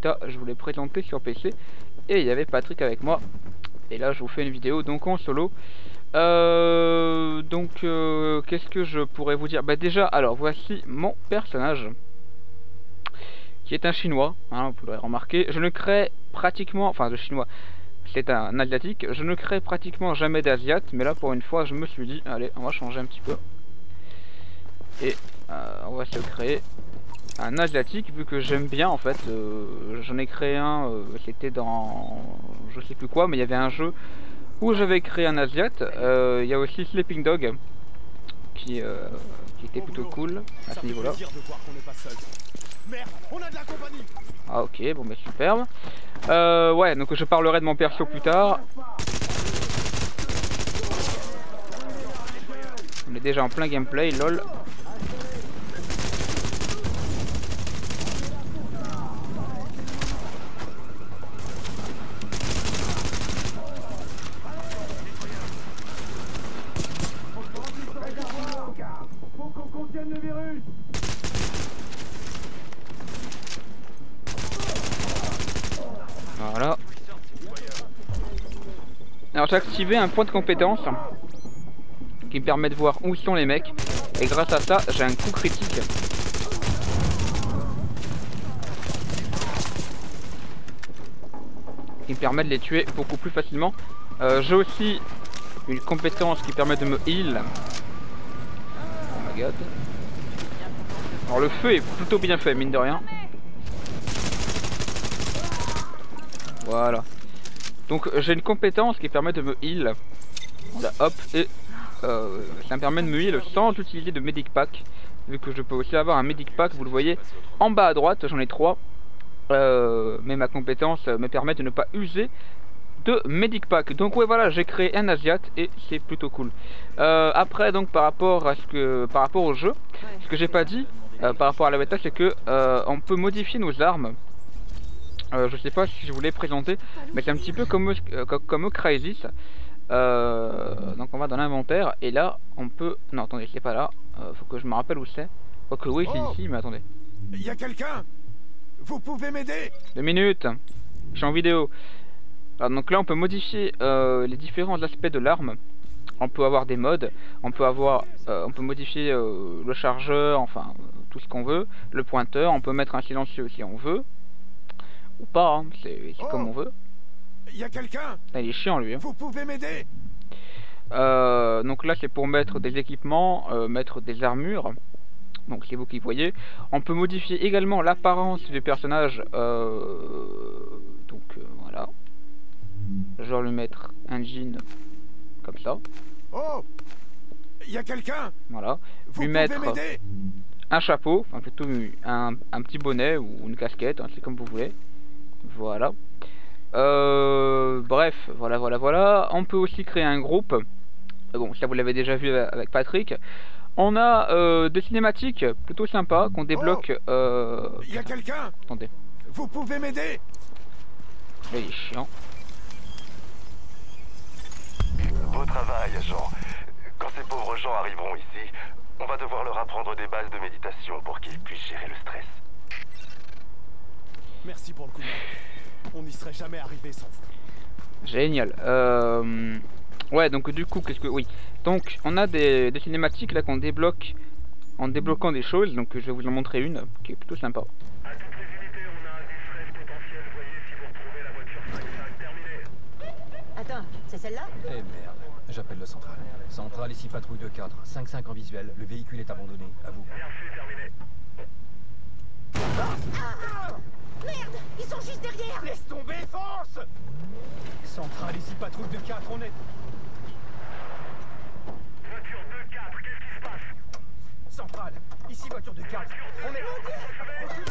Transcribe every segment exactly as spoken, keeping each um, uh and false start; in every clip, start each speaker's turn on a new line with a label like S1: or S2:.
S1: bêta, je vous l'ai présenté sur P C. Et il y avait Patrick avec moi. Et là je vous fais une vidéo donc en solo. Euh, donc euh, qu'est-ce que je pourrais vous dire? Bah déjà, alors voici mon personnage. Qui est un chinois, hein, vous l'aurez remarqué. Je ne crée pratiquement, enfin de chinois, c'est un asiatique. Je ne crée pratiquement jamais d'asiate, mais là pour une fois je me suis dit, allez on va changer un petit peu. Et euh, on va se créer un asiatique vu que j'aime bien en fait. Euh, J'en ai créé un, euh, c'était dans je sais plus quoi, mais il y avait un jeu où j'avais créé un asiate. Euh, il y a aussi Sleeping Dog qui, euh, qui était plutôt cool à ce niveau là.
S2: Merde, on a de la compagnie.
S1: Ah ok, bon bah superbe. Euh, ouais, donc je parlerai de mon perso plus tard. On est déjà en plein gameplay, lol.
S2: Faut qu'on contienne le virus.
S1: Voilà. Alors j'ai activé un point de compétence qui me permet de voir où sont les mecs. Et grâce à ça, j'ai un coup critique. Qui me permet de les tuer beaucoup plus facilement. Euh, j'ai aussi une compétence qui permet de me heal. Oh my god. Alors le feu est plutôt bien fait, mine de rien. Voilà. Donc j'ai une compétence qui permet de me heal. Là, hop, et euh, ça me permet de me heal sans utiliser de medic pack. Vu que je peux aussi avoir un medic pack, vous le voyez en bas à droite, j'en ai trois. Euh, mais ma compétence me permet de ne pas user de medic pack. Donc ouais voilà, j'ai créé un asiate et c'est plutôt cool. Euh, après donc par rapport à ce que par rapport au jeu, ce que j'ai pas dit euh, par rapport à la bêta, c'est que euh, on peut modifier nos armes. Euh, je sais pas si je vous l'ai présenté, mais c'est un petit peu comme euh, comme au Crysis. Euh, donc on va dans l'inventaire et là on peut. Non attendez, c'est pas là. Euh, faut que je me rappelle où c'est. Quoique oui c'est ici, mais attendez.
S2: Y a quelqu'un? Vous pouvez m'aider?
S1: Deux minutes. Je suis en vidéo. Alors, donc là on peut modifier euh, les différents aspects de l'arme. On peut avoir des modes. On peut avoir, euh, on peut modifier euh, le chargeur, enfin euh, tout ce qu'on veut. Le pointeur. On peut mettre un silencieux si on veut. Ou pas, hein. C'est oh, comme on veut.
S2: Y a quelqu'un?
S1: Il est chiant lui. Hein.
S2: Vous pouvez m'aider?
S1: euh, Donc là c'est pour mettre des équipements, euh, mettre des armures. Donc c'est vous qui voyez. On peut modifier également l'apparence du personnage. Euh, donc euh, voilà. Genre lui mettre un jean comme ça.
S2: Oh, y a quelqu'un?
S1: Voilà.
S2: Vous
S1: lui
S2: pouvez
S1: mettre
S2: m'aider?
S1: un chapeau, enfin plutôt un, un petit bonnet ou une casquette, hein, c'est comme vous voulez. Voilà. Euh, bref, voilà, voilà, voilà. On peut aussi créer un groupe. Bon, ça vous l'avez déjà vu avec Patrick. On a euh, des cinématiques plutôt sympas qu'on débloque.
S2: Oh,
S1: euh...
S2: y a quelqu'un?
S1: Attendez.
S2: Vous pouvez m'aider?
S1: Là, il est chiant.
S3: Beau travail, Jean. Quand ces pauvres gens arriveront ici, on va devoir leur apprendre des bases de méditation pour qu'ils puissent gérer le stress.
S2: Merci pour le coup de main. On n'y serait jamais arrivé sans vous.
S1: Génial. Euh... Ouais, donc du coup, qu'est-ce que... Oui. Donc, on a des, des cinématiques là qu'on débloque en débloquant des choses. Donc, je vais vous en montrer une qui est plutôt sympa.
S4: À toutes les unités, on a un distress potentiel. Voyez si vous retrouvez la voiture cinq cinq. Terminé.
S5: Attends, c'est celle-là?
S6: Eh merde, j'appelle le central. Central ici, patrouille de cadre. cinq cinq en visuel, le véhicule est abandonné. À vous.
S4: Bien fait, terminé.
S5: Ah, merde, ils sont juste derrière.
S2: Laisse tomber, fonce!
S6: Central ici, patrouille de quatre, on est...
S4: Voiture deux quatre, qu'est-ce qui se passe?
S6: Central, ici voiture de quatre, on est...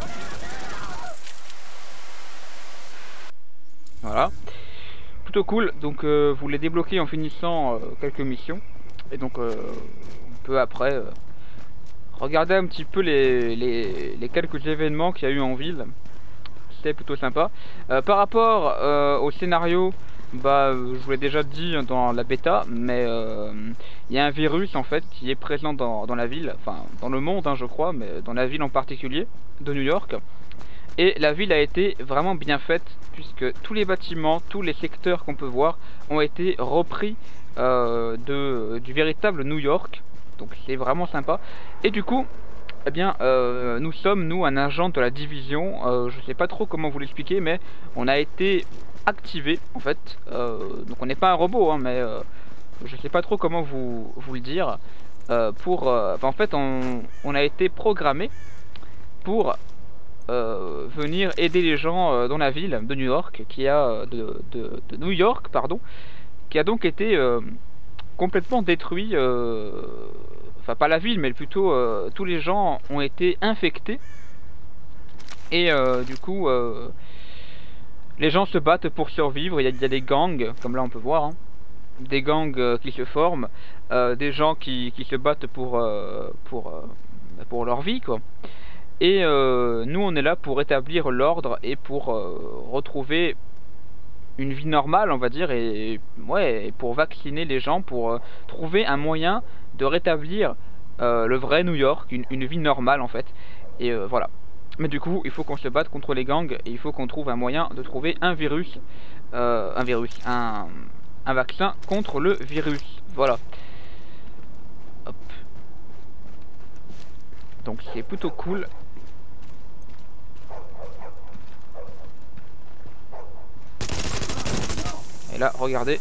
S1: Voilà. Plutôt cool. Donc, euh, vous les débloquez en finissant euh, quelques missions. Et donc, euh, on peut après euh, regarder un petit peu les, les, les quelques événements qu'il y a eu en ville. C'était plutôt sympa. Euh, par rapport euh, au scénario, bah, je vous l'ai déjà dit dans la bêta, mais il euh, y a un virus en fait qui est présent dans, dans la ville, enfin dans le monde hein, je crois, mais dans la ville en particulier de New York. Et la ville a été vraiment bien faite, puisque tous les bâtiments, tous les secteurs qu'on peut voir ont été repris euh, de, du véritable New York. Donc c'est vraiment sympa. Et du coup, eh bien, euh, nous sommes, nous, un agent de la division. Euh, je sais pas trop comment vous l'expliquer, mais on a été activé, en fait. Euh, donc on n'est pas un robot, hein, mais euh, je sais pas trop comment vous, vous le dire. Euh, pour, euh, en fait, on, on a été programmé pour euh, venir aider les gens euh, dans la ville de New York, qui a de, de, de New York, pardon, qui a donc été euh, complètement détruit. Euh, enfin, pas la ville, mais plutôt euh, tous les gens ont été infectés. Et euh, du coup, euh, les gens se battent pour survivre. Il y a, il y a des gangs, comme là on peut voir, hein. Des gangs euh, qui se forment, euh, des gens qui, qui se battent pour, euh, pour, euh, pour leur vie, quoi. Et euh, nous on est là pour établir l'ordre et pour euh, retrouver une vie normale, on va dire, et ouais, et pour vacciner les gens, pour euh, trouver un moyen de rétablir euh, le vrai New York, une, une vie normale en fait. Et euh, voilà. Mais du coup, il faut qu'on se batte contre les gangs et il faut qu'on trouve un moyen de trouver un virus, euh, un virus, un, un vaccin contre le virus. Voilà. Hop. Donc c'est plutôt cool. Et là, regardez.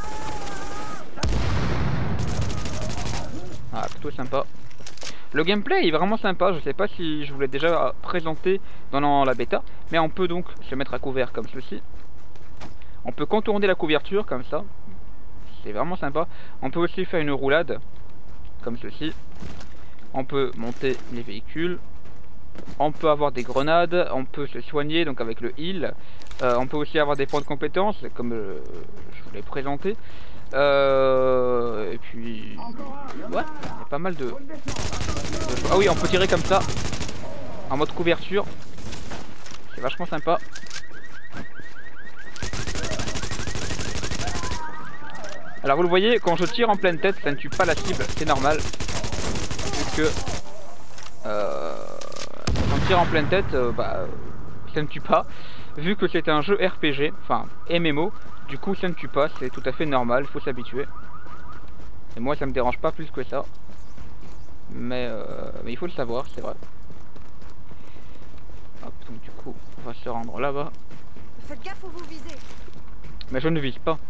S1: Ah, plutôt sympa. Le gameplay est vraiment sympa. Je sais pas si je vous l'ai déjà présenté dans la bêta, mais on peut donc se mettre à couvert comme ceci. On peut contourner la couverture comme ça. C'est vraiment sympa. On peut aussi faire une roulade comme ceci. On peut monter les véhicules. On peut avoir des grenades. On peut se soigner donc avec le heal. Euh, on peut aussi avoir des points de compétence comme euh, je vous l'ai présenté. Euh, et puis ouais, il y a pas mal de... de... Ah oui, on peut tirer comme ça en mode couverture. C'est vachement sympa. Alors vous le voyez, quand je tire en pleine tête, ça ne tue pas la cible, c'est normal. Vu que euh, quand on tire en pleine tête, euh, bah, ça ne tue pas. Vu que c'est un jeu R P G, enfin M M O, du coup ça ne tue pas, c'est tout à fait normal, il faut s'habituer. Et moi ça me dérange pas plus que ça. Mais, euh, mais il faut le savoir, c'est vrai. Hop, donc du coup, on va se rendre là-bas.
S5: Faites gaffe où vous visez.
S1: Mais je ne vise pas.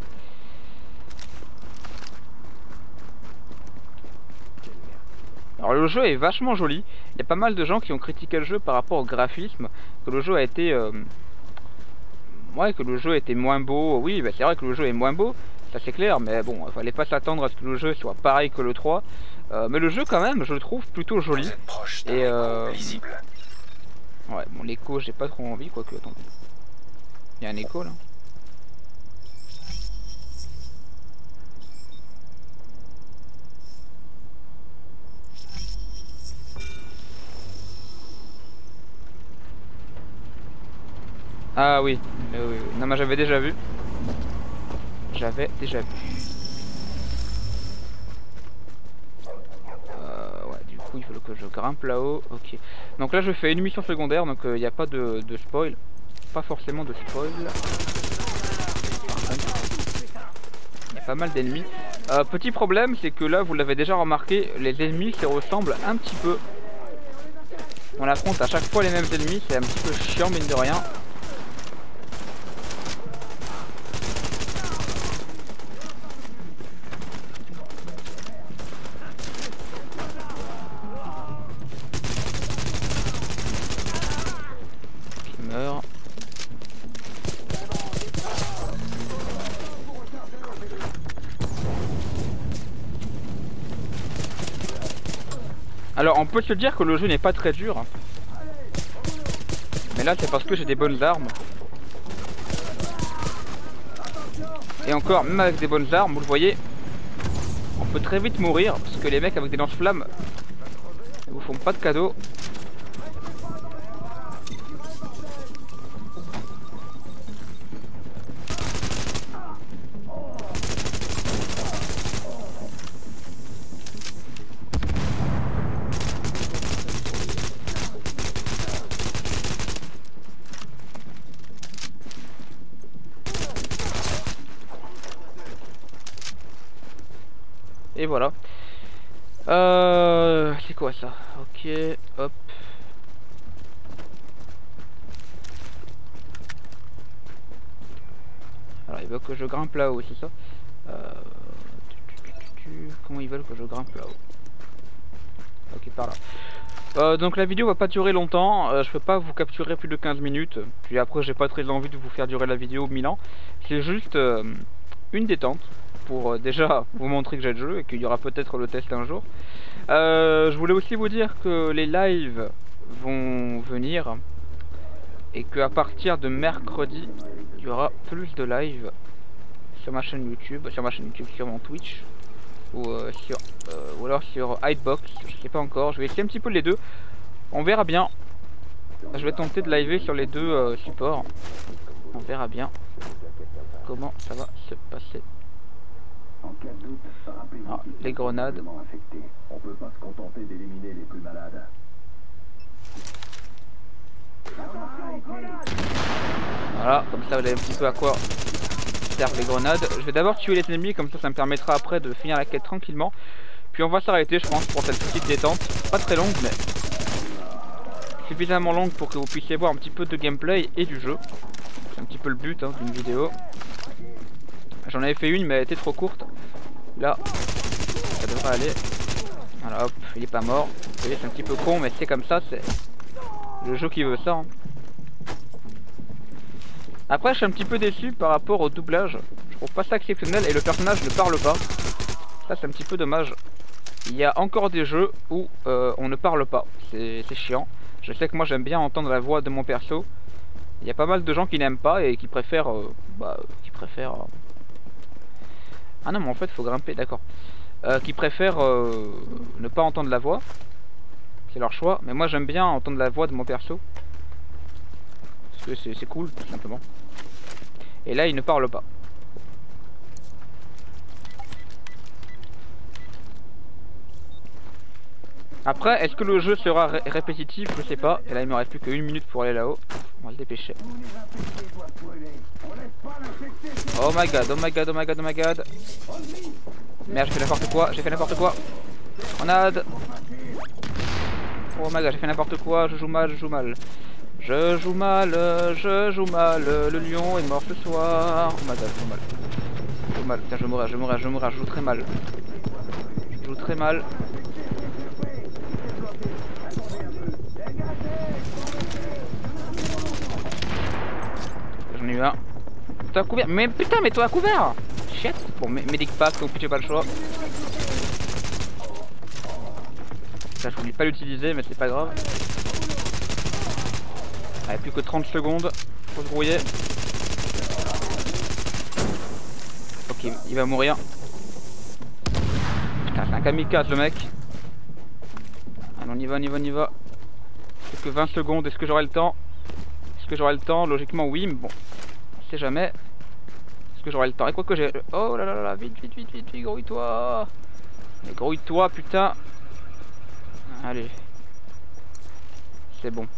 S1: Alors le jeu est vachement joli. Il y a pas mal de gens qui ont critiqué le jeu par rapport au graphisme, que le jeu a été, euh... ouais, que le jeu était moins beau. Oui, bah c'est vrai que le jeu est moins beau, ça c'est clair. Mais bon, il fallait pas s'attendre à ce que le jeu soit pareil que le trois. Euh, mais le jeu quand même, je le trouve plutôt joli. Et euh... ouais, bon l'écho, j'ai pas trop envie, quoique attendez. Il y a un écho là. Ah oui, euh, oui, oui. Non mais j'avais déjà vu. J'avais déjà vu. Euh, ouais, du coup il faut que je grimpe là-haut. Ok. Donc là je fais une mission secondaire, donc il euh, n'y a pas de, de spoil. Pas forcément de spoil. Il y a pas mal d'ennemis. Euh, petit problème, c'est que là vous l'avez déjà remarqué, les ennemis se ressemblent un petit peu. On affronte à chaque fois les mêmes ennemis, c'est un petit peu chiant mine de rien. Alors on peut se dire que le jeu n'est pas très dur. Mais là c'est parce que j'ai des bonnes armes. Et encore, même avec des bonnes armes, vous le voyez, on peut très vite mourir. Parce que les mecs avec des lance-flammes ne vous font pas de cadeaux. et voilà. Euh, c'est quoi ça? Ok, hop. Alors ils veulent que je grimpe là-haut, c'est ça? euh... Comment ils veulent que je grimpe là-haut? Ok, par là. Euh, donc la vidéo va pas durer longtemps, euh, je peux pas vous capturer plus de quinze minutes, puis après j'ai pas très envie de vous faire durer la vidéo mille ans. C'est juste euh, une détente pour euh, déjà vous montrer que j'ai le jeu et qu'il y aura peut-être le test un jour. Euh, je voulais aussi vous dire que les lives vont venir et qu'à partir de mercredi il y aura plus de lives sur ma chaîne YouTube, sur ma chaîne YouTube, sur mon Twitch. Ou, euh, sur, euh, ou alors sur Hitbox, je sais pas encore, je vais essayer un petit peu les deux, on verra bien. Je vais tenter de liver sur les deux euh, supports, on verra bien comment ça va se passer. Ah, les grenades.
S3: On peut pas se contenter d'éliminer les plus malades.
S1: Voilà, comme ça vous avez un petit peu à quoi servent les grenades. Je vais d'abord tuer les ennemis, comme ça ça me permettra après de finir la quête tranquillement. Puis on va s'arrêter je pense pour cette petite détente. Pas très longue mais suffisamment longue pour que vous puissiez voir un petit peu de gameplay et du jeu. C'est un petit peu le but hein, d'une vidéo. J'en avais fait une mais elle était trop courte. Là, ça devrait aller. Voilà hop, il est pas mort. Vous voyez c'est un petit peu con mais c'est comme ça, c'est le jeu qui veut ça. Hein. Après je suis un petit peu déçu par rapport au doublage. Je trouve pas ça exceptionnel et le personnage ne parle pas. Ça c'est un petit peu dommage. Il y a encore des jeux où euh, on ne parle pas. C'est chiant. Je sais que moi j'aime bien entendre la voix de mon perso. Il y a pas mal de gens qui n'aiment pas et qui préfèrent... Euh, bah, qui préfèrent... Euh... Ah non mais en fait faut grimper, d'accord. Euh, qui préfèrent euh, ne pas entendre la voix. C'est leur choix. Mais moi j'aime bien entendre la voix de mon perso. Parce que c'est cool tout simplement. Et là il ne parle pas. Après est-ce que le jeu sera ré répétitif? Je sais pas. Et là il me reste plus qu'une minute pour aller là-haut. On va se dépêcher. Oh my god, oh my god, oh my god, oh my god. Merde j'ai fait n'importe quoi, j'ai fait n'importe quoi. Grenade. Oh my god j'ai fait n'importe quoi, je joue mal, je joue mal. Je joue mal, je joue mal, le lion est mort ce soir. Oh my god, je joue mal. Je joue mal, putain je vais mourir, je vais mourir, je vais mourir, je joue très mal. Je joue très mal. J'en ai eu un. Toi à couvert, mais putain mais toi à couvert. Shit. Bon, medic pack, donc j'ai pas le choix. Ça je voulais pas l'utiliser mais c'est pas grave. Allez, plus que trente secondes, faut se grouiller. Ok, il va mourir. Putain, c'est un kamikaze le mec. Allez, on y va, on y va, on y va. Plus que vingt secondes, est-ce que j'aurai le temps? Est-ce que j'aurai le temps? Logiquement oui, mais bon, on sait jamais. Est-ce que j'aurai le temps? Et quoi que j'ai... Oh là là là là, vite, vite, vite, vite, vite, grouille-toi. Grouille-toi, putain. Allez. C'est bon.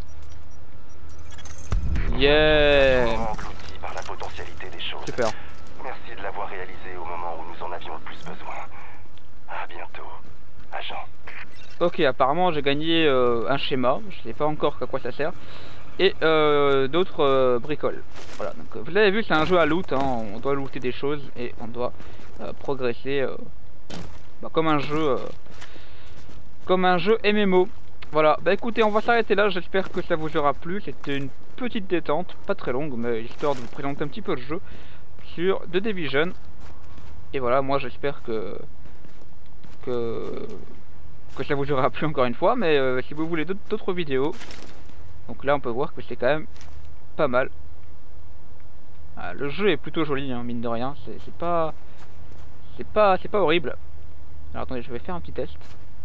S1: Yeah.
S3: Englouti par la potentialité des choses.
S1: Super.
S3: Merci de l'avoir réalisé au moment où nous en avions le plus besoin. À bientôt, agent.
S1: Ok, apparemment j'ai gagné euh, un schéma. Je sais pas encore à quoi ça sert. Et euh, d'autres euh, bricoles. Voilà, donc vous l'avez vu, c'est un jeu à loot. Hein. On doit looter des choses et on doit euh, progresser euh, bah, comme un jeu, euh, comme un jeu M M O. Voilà, bah écoutez, on va s'arrêter là, j'espère que ça vous aura plu, c'était une petite détente, pas très longue, mais histoire de vous présenter un petit peu le jeu sur The Division. Et voilà, moi j'espère que, que que ça vous aura plu encore une fois, mais euh, si vous voulez d'autres vidéos, donc là on peut voir que c'est quand même pas mal. Ah, le jeu est plutôt joli, hein, mine de rien, c'est pas, c'est pas, c'est pas horrible. Alors attendez, je vais faire un petit test.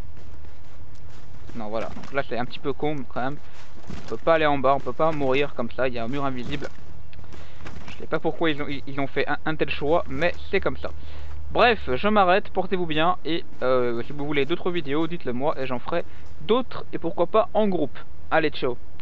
S1: Non voilà, donc là c'est un petit peu con quand même. On peut pas aller en bas, on peut pas mourir comme ça, il y a un mur invisible. Je sais pas pourquoi ils ont, ils ont fait un, un tel choix, mais c'est comme ça. Bref, je m'arrête, portez-vous bien, et euh, si vous voulez d'autres vidéos, dites-le moi, et j'en ferai d'autres, et pourquoi pas en groupe. Allez, ciao.